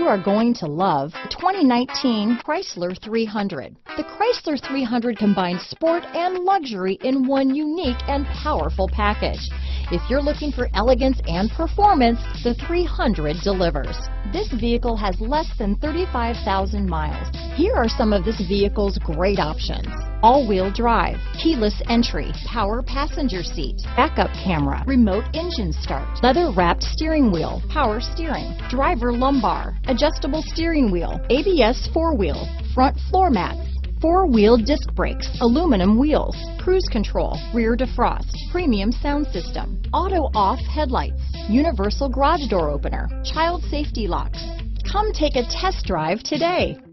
are going to love the 2019 Chrysler 300. The Chrysler 300 combines sport and luxury in one unique and powerful package. If you're looking for elegance and performance, the 300 delivers. This vehicle has less than 35,000 miles. Here are some of this vehicle's great options: all-wheel drive, keyless entry, power passenger seat, backup camera, remote engine start, leather-wrapped steering wheel, power steering, driver lumbar, adjustable steering wheel, ABS four-wheel, front floor mats, four-wheel disc brakes, aluminum wheels, cruise control, rear defrost, premium sound system, auto-off headlights, universal garage door opener, child safety locks. Come take a test drive today.